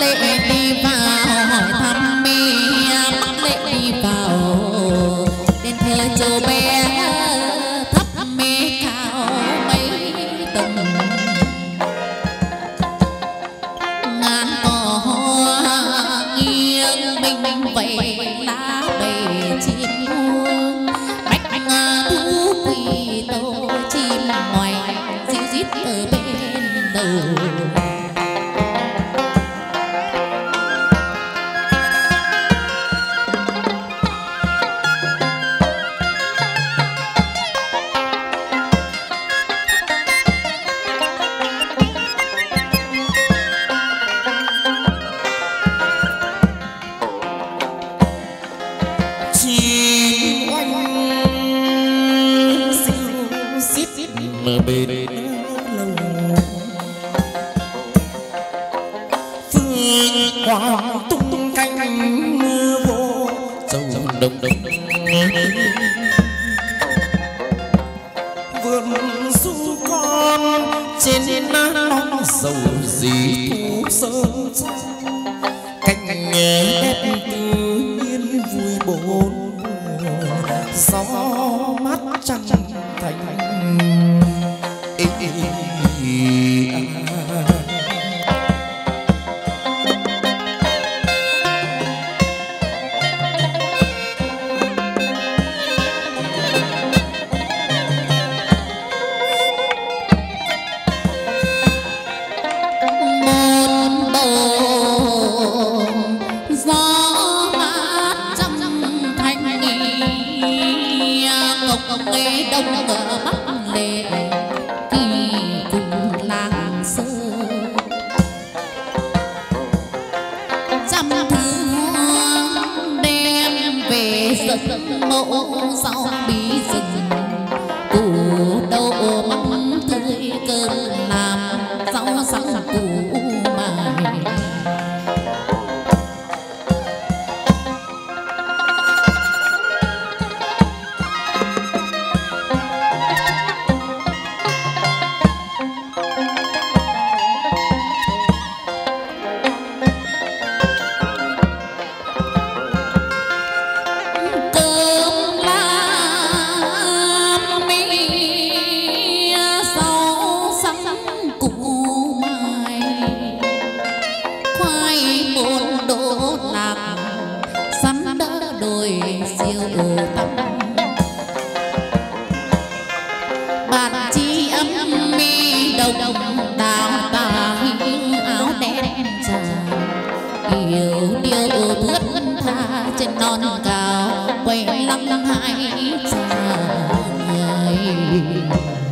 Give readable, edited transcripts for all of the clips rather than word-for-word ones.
lệ đi vào hỏi thăm mẹ, bắc lệ đi vào đền thờ châu bé thắp mẹ cao mấy tầng ngàn cỏ hoa nghiêng mình vậy lá bầy chim muông bách thú quỳ tâu chim ngoài dịu rít ở bên đầu. Bên lâu phương hoàng tung cánh mưa vô dầu đông đông vườn su con trên nắng dầu gì thu sơn cánh đẹp tự nhiên vui bốn gió mát trăng thành đông ở bắc lệ kỳ cùng làng sơ trăm thứ đem về dẫn mẫu rau bí rừng củ đậu mắm tươi cơm làm rau xăng củ mài. Trên non cao quay lăng hai chàng người.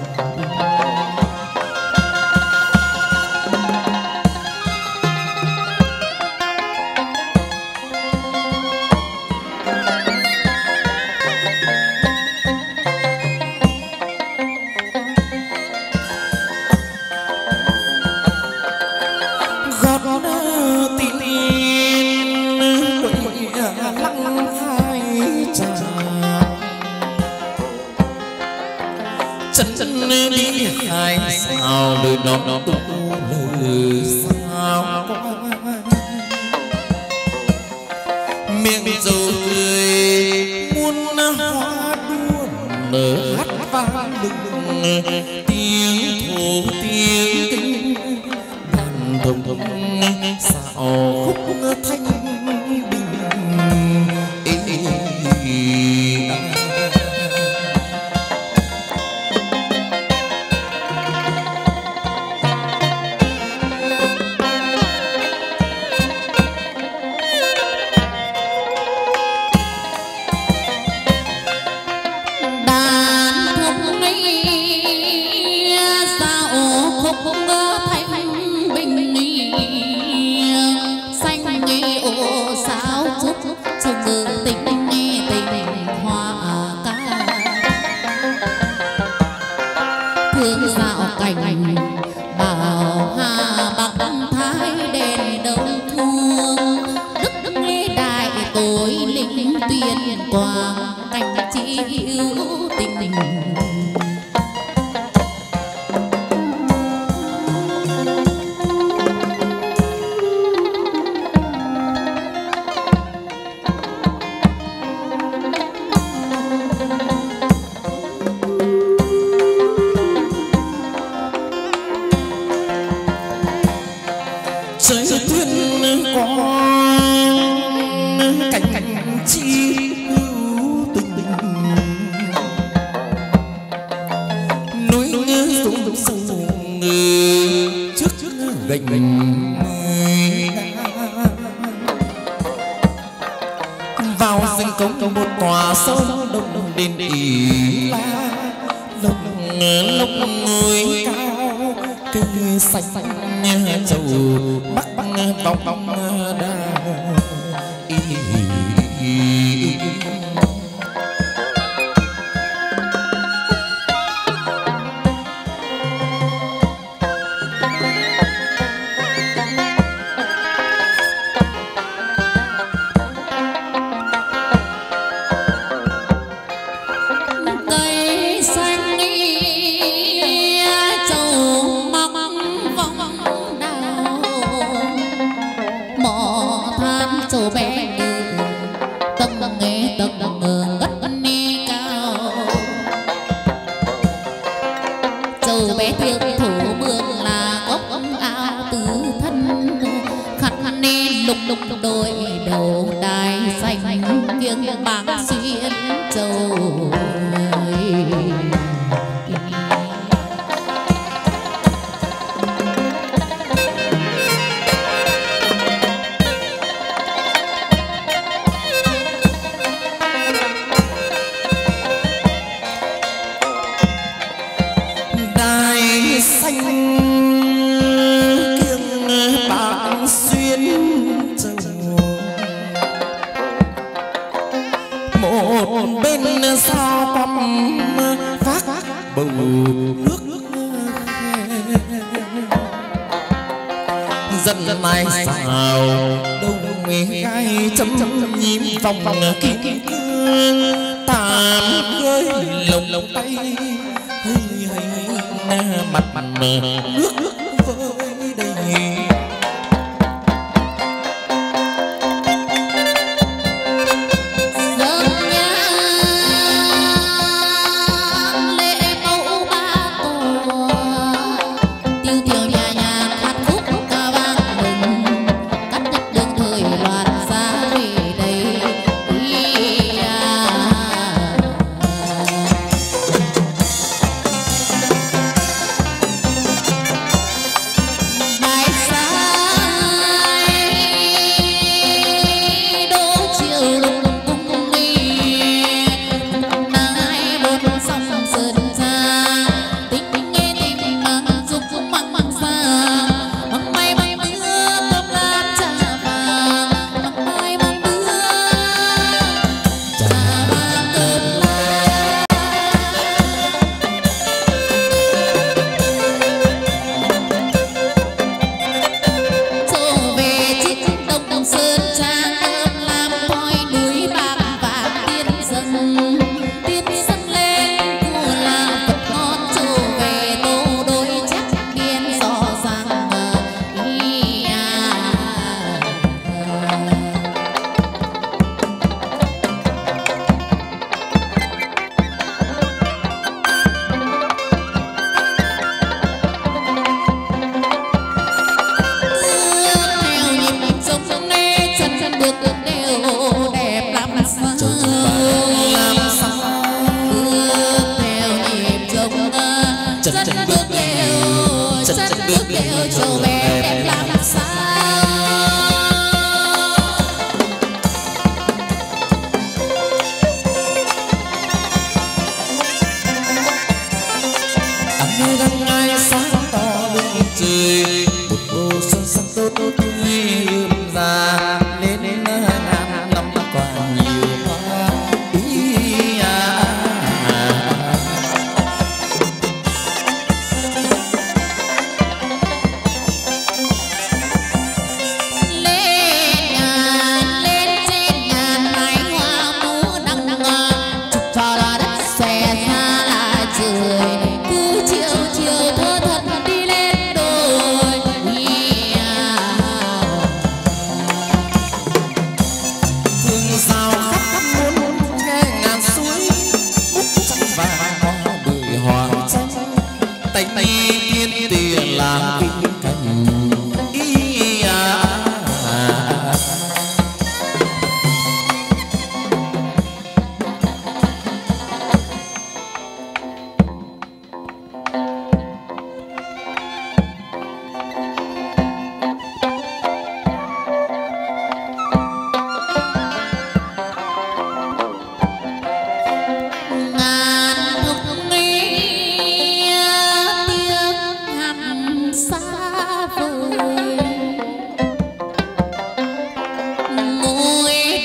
đi hai sao lời non tu lời sao miệng dầu cười muôn hoa đua nở hát vang lừng tiếng thổ tiếng kinh đàn thồng thồng xạo khúc thanh bình. thuyền có cảnh chi hữu tình núi rung sông trước gành vào rừng cống một tòa sông đông đền ỉ la lông núi cao cây xanh trầu bắc vòng đào đôi đầu đài xanh nghiêng bạc xuyên châu đài xanh nghiêng bạc xuyên một bên sao quăm vác bầu nước dân mai xào đâu gai chấm nhím vòng kim cương tạm gơi lồng tay mặt nước với đầy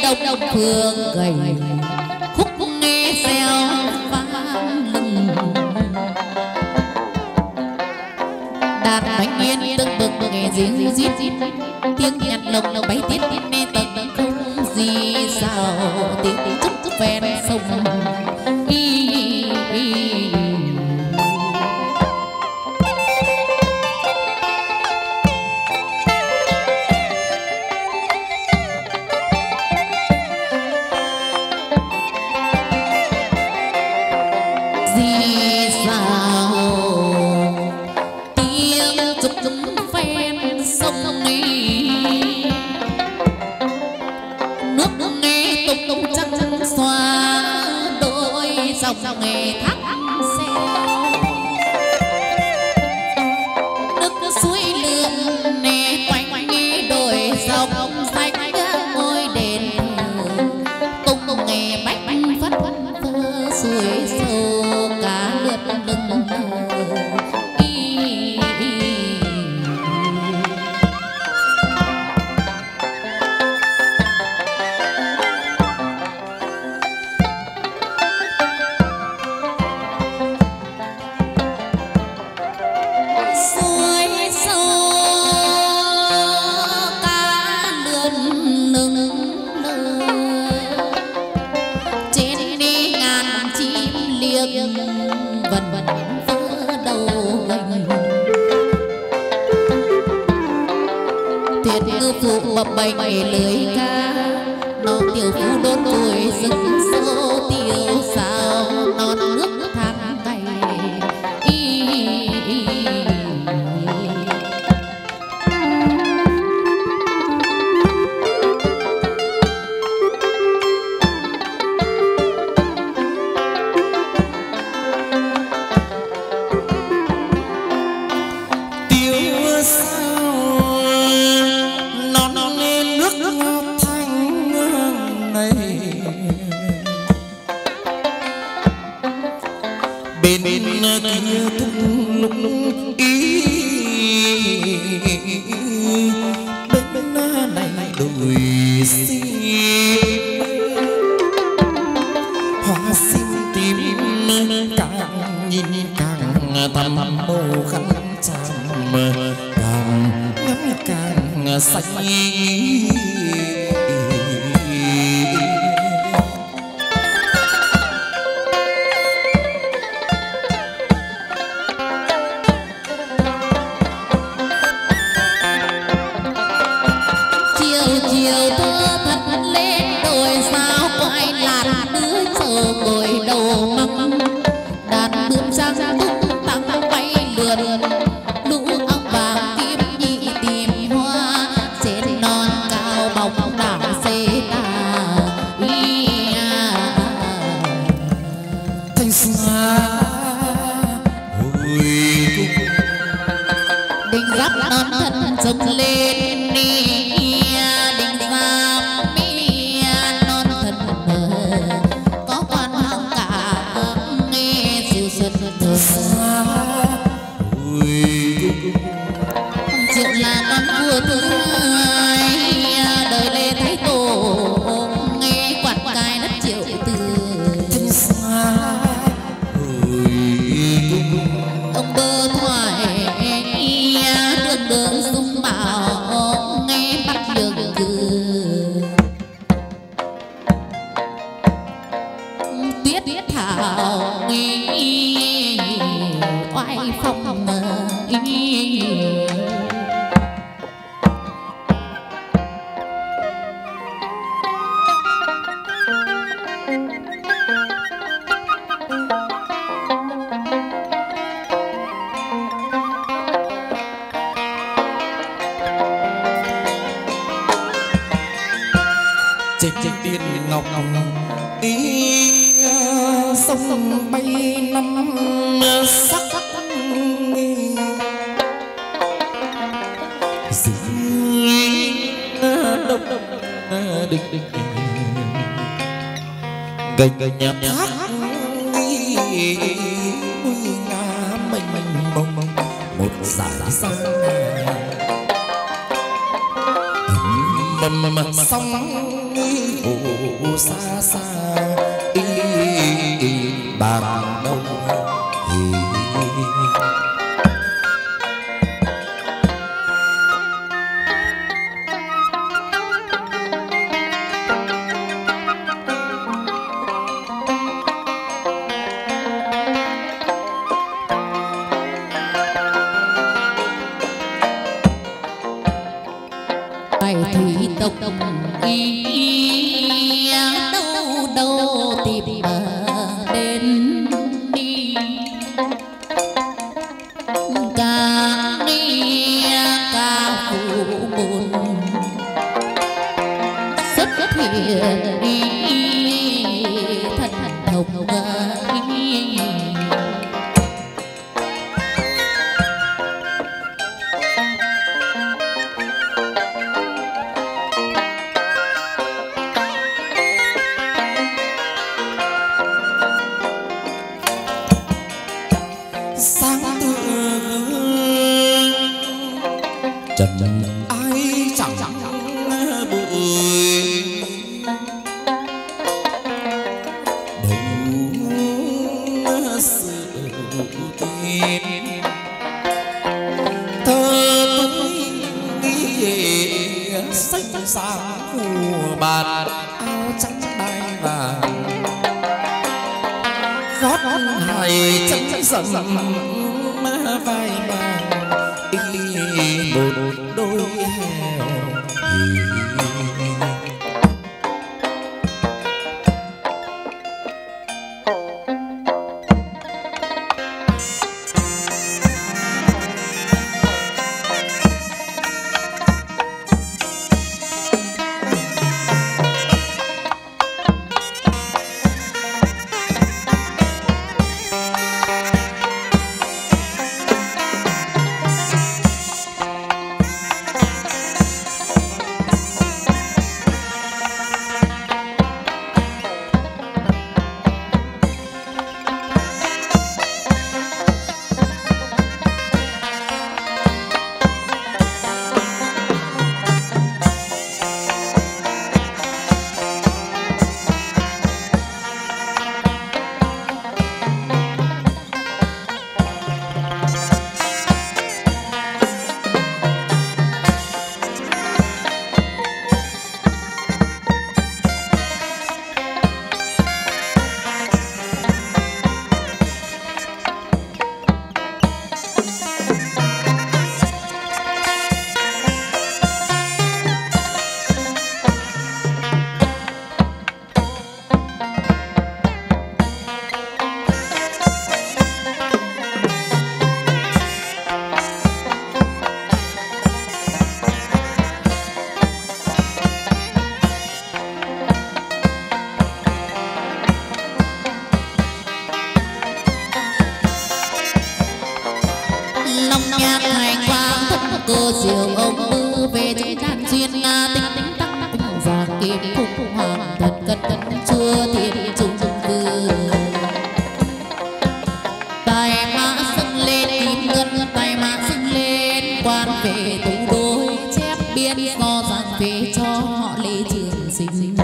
đông phương gầy khúc nghe xeo vang lưng đàn bánh yên từng bừng nghe riêng rít tiếng nhặt lồng bay tiết nghe tầng không gì sao tiếng chút ven sông dòng nghề thác xeo nước suối lượn nè quanh đồi dọc xanh ngôi đền tung nghề bách phất phơ suối sâu cá lượt lưng bập bềnh lưới ca non tiểu phu đốn tuổi rừng sâu tiểu sao non nước than cay kia thung lũng ý bên này đồi sim hoa sim tím càng nhìn càng thầm màu khăn tràm càng ngắm càng xanh sông bay năm sắc dưới đông địch gành nhạt thác ngả mênh mông một dải sang sông hồ xa xa bàn đâu thì tộc y đâu đâu tìm đến đi ca đi ca phụ buồn xuất hiện đi thật thục trần ai chẳng bụi bỗng sự tin thơ tôi sách sáng của bàn áo trắng đai vàng gót hài chân dần vai vàng một đôi hèo cơ diệu ông tư về trên đàn duyên tính tính tắc cùng già kim phúc hoàng thật cất cất chưa thiên trung cư tài mã dâng lên kim ngân tài mã dâng lên quan về tú đôi chép biên do giang về cho họ lê trường sinh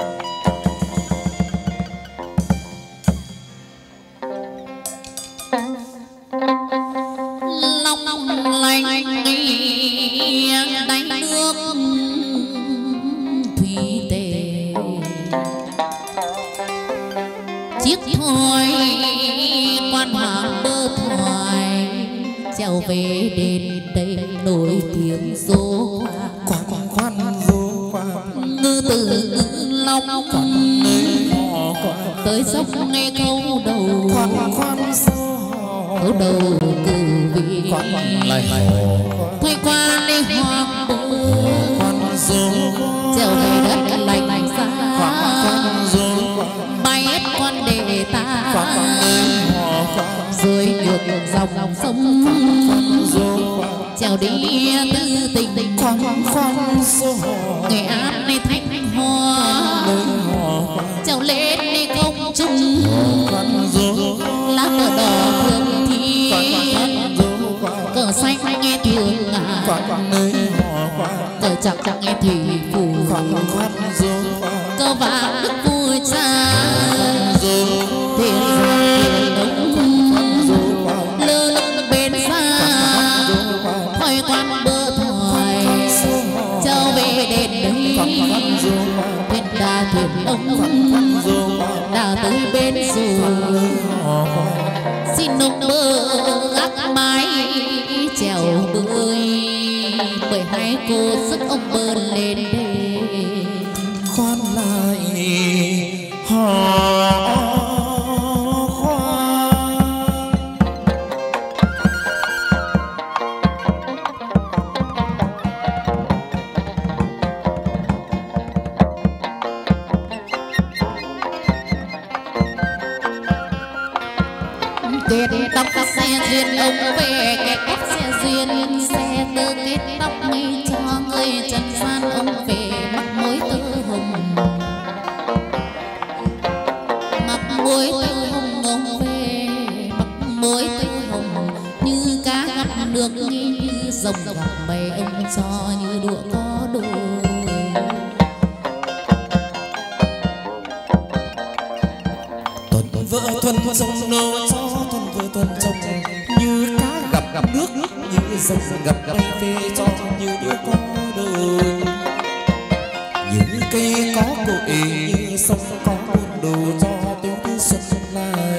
đánh nước thủy tề chiếc thoi quan hoàng bơ thoại trèo về đền đây nổi tiếng số khoan vô ngư từ ngư long tới dốc nghe câu đầu câu đầu cử vị thôi qua đi hoàng bồ trèo về đất lạnh xa bay hết quan đệ ta rồi ngược dòng sông trèo đi tư tình nghệ an đi thanh hoa trèo lên đi công trung lá cờ đỏ thường thi cờ xanh nghe thường cờ chẳng nghe thủy phủ khoan khoan du cơ vạn đức vui cha thiền đông lơ lưng bên xa hỏi quan bơ thoại châu về đền đây thuyền đà thuyền đông đà tới bên dù xin nông bơ gác mái chèo bơi 12 cô sức ông bơi lên đây khoan lại họ kết tóc xe duyên ông về kết tóc xe duyên xe tơ kết tóc nghi cho người trần gian ông về mặc mối tơ hồng mặc mối tơ hồng ông về mặc mối tơ hồng như cá gặp nước như rồng gặp bầy ông cho như đũa có đồ tuần vợ thuần sông nô cho tuần vợ thuần chồng như cá gặp nước như rồng gặp bay về cho như đứa có đời những cây có cội như sông có buồn đồ cho tiếng thứ xuân lại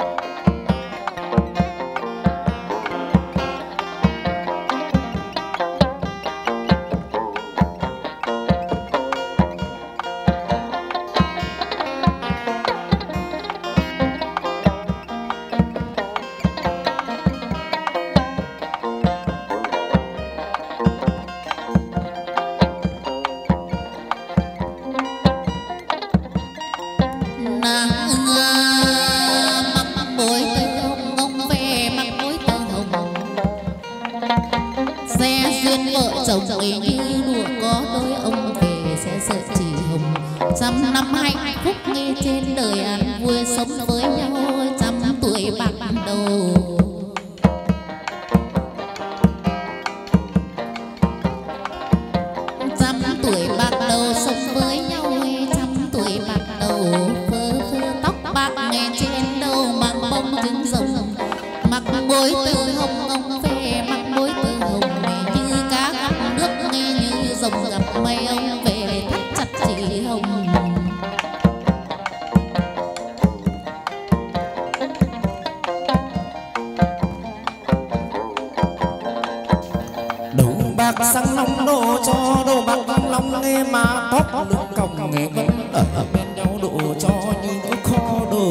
sang long đổ cho đồ bạc vang long nghe mà tóc lưng còng nghe vẫn ở bên nhau đổ cho như có kho đồ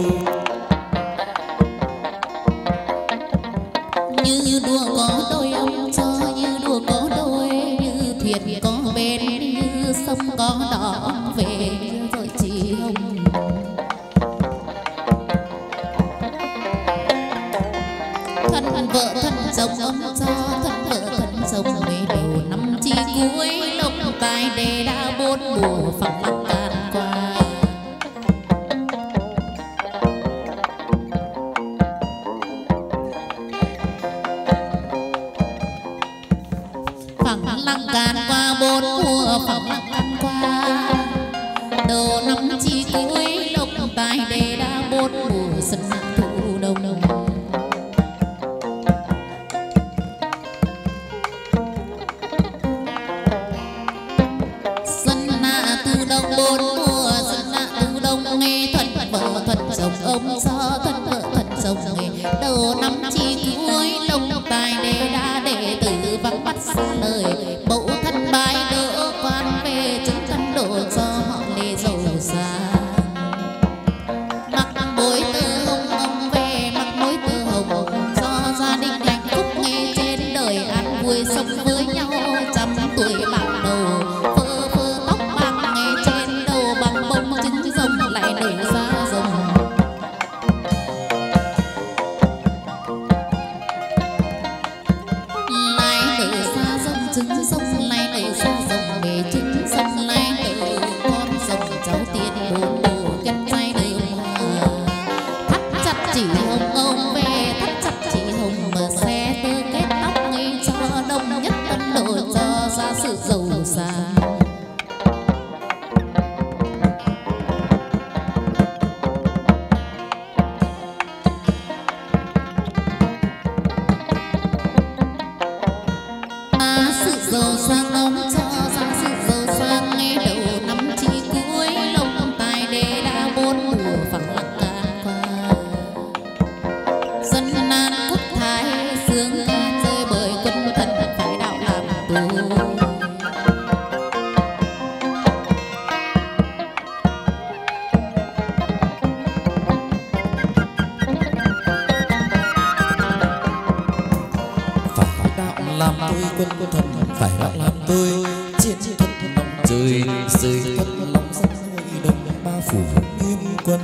như đùa có đôi ông cho như đùa có đôi như thuyền có bên như sông có đỏ về rồi chị hồng thân vợ thân chồng ông cho thân vợ thân chồng về đầu năm chi cuối lộc tài đề đã bốn mùa phẳng lặng cạn qua phẳng lặng cạn qua bốn mùa phẳng lặng qua đầu năm chi cuối lộc tài đề đã bốn mùa sân nặng thu đông đông chồng ông do thân vợ thân chồng nghề đầu năm chi cuối lông tài đề đã đệ tử vắng bắt xa lời mẫu thân bái đỡ quan về chứng tâm độ cho họ lê giàu xa mặc bối tư hồng ông về mặc bối tư hồng cho gia đình hạnh phúc nghe trên đời an vui sống với nhau trăm tuổi bạc đầu phơ phơ tóc bạc nghe trên đầu trời rơi cất lòng dân hội đồng ba phủ nguyên quân.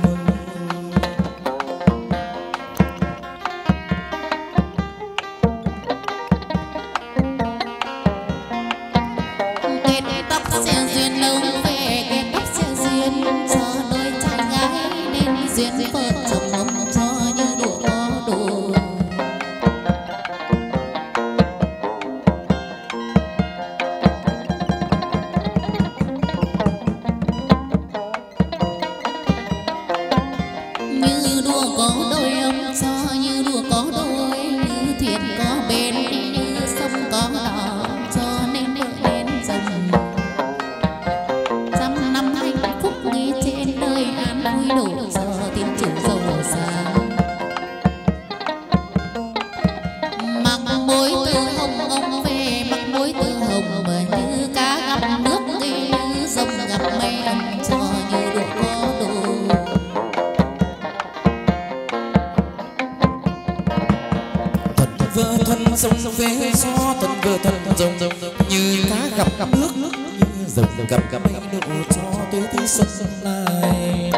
Sông phê gió thân vơ thân rồng như cá gặp nước như rồng gặp mây độ cho tới thế sông lại.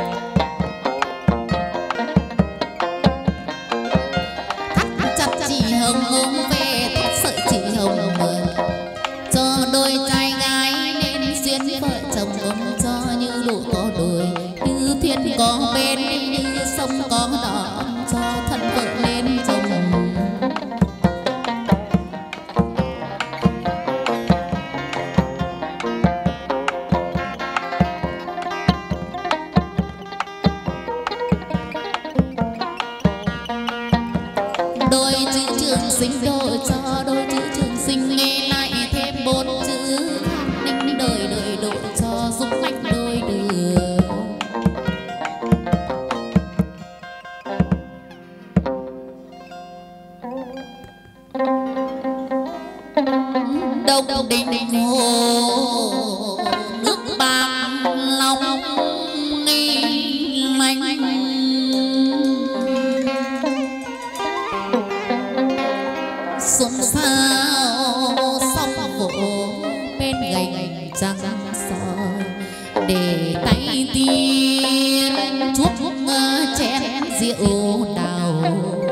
Thắt chặt chỉ hồng ôm về thắt sợi chỉ hồng cho đôi trai gái nên duyên vợ chồng ôm cho như độ có đôi như thiên có bên như sông có đỏ cho thân vợ lên chồng. Sinh đôi cho đôi chữ trường sinh nghe lại thêm bốn chữ ninh đời đời độ cho giúp anh đôi đường. Đông đình hồ nước bạc long nghi lành xôn xao sóng vỗ bên gành trăng soi để tay tiên chuốc chén rượu đào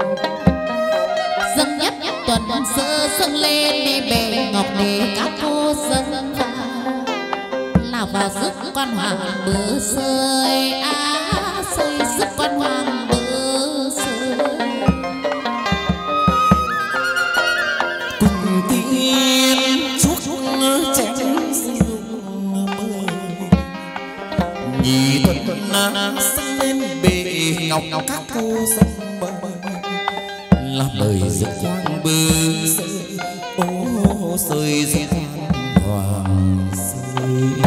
dâng nhất tuần sơ dâng lên đi bề ngọc để các cô dâng vào là vào rước quan hoàng bờ sơi sơi rước quan hoàng bờ sơi. Nhị tuần sân lên bề ngọc các cô sông bờ là lời rực quang bờ sơi ô sơi rực quang hoàng sơi.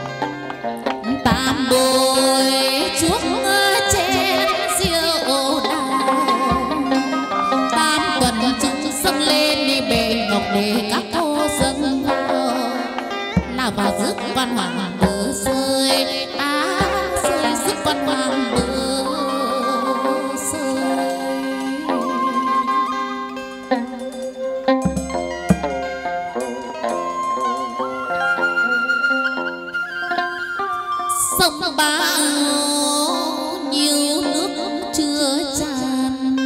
Tam đôi chuốc chén rượu đào tam tuần chúng dâng lên đi bề ngọc để các cô dâng vào là vào rước quan hoàng bờ sơi sơi rước quan hoàng bờ sơi. Sông bao nhiêu nước chưa tràn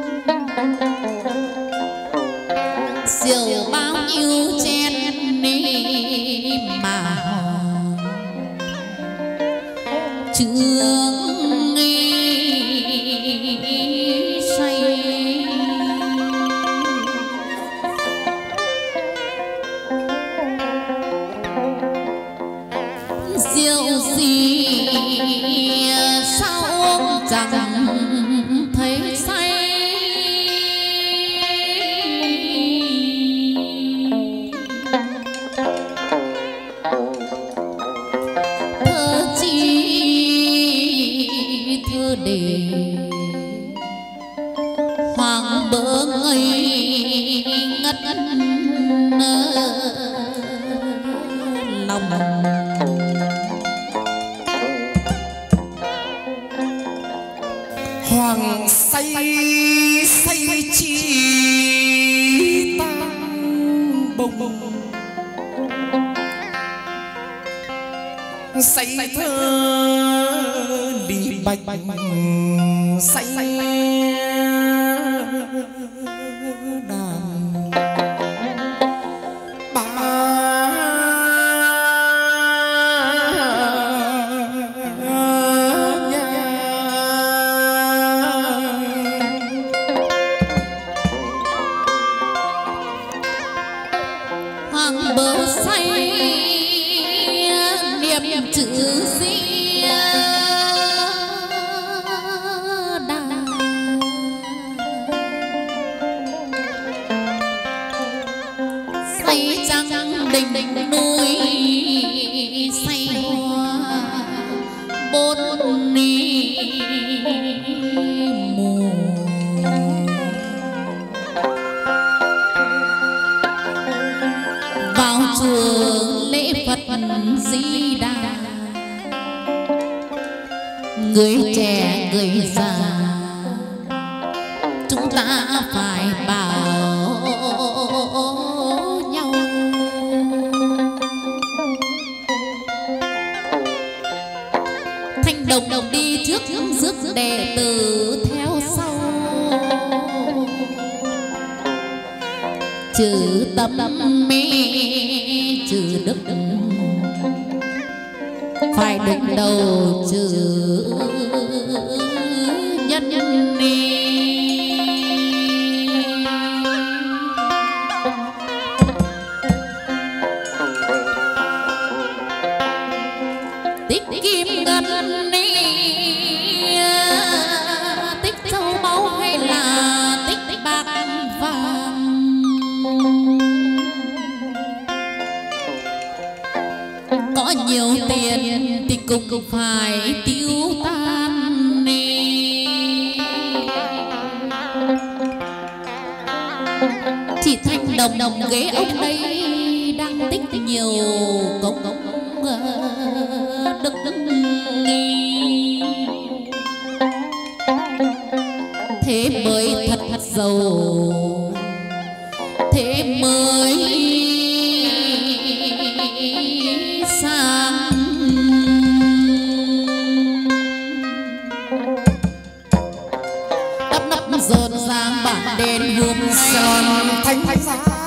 rượu bao nhiêu chén đi mà trường say rượu gì sao uống chẳng thấy say thơ chi thơ để hoàng bờ ngây ngất lòng. Hoàng say say chi tang bồng say thơ đi bạch say đàn ba hàng bờ say niệm chữ di đà say trăng đình núi say hoa bốn ni mù vào chùa lễ Phật Di Đà, người trẻ người già chúng ta phải bảo nhau. Thanh đồng đi trước rước đệ tử theo sau, trừ tâm mê trừ đức phải đứng đầu trừ nhân ni. Tích kim ngân ni tích châu báu hay là tích bạc vàng, có nhiều tiền thì cũng phải tiêu tan nè. Chỉ thanh đồng ghế ông đây đang tích nhiều công đức nghi, thế mới thật giàu, thế mới sang. Đắp nắp rộn ràng bản đền hương son thanh thanh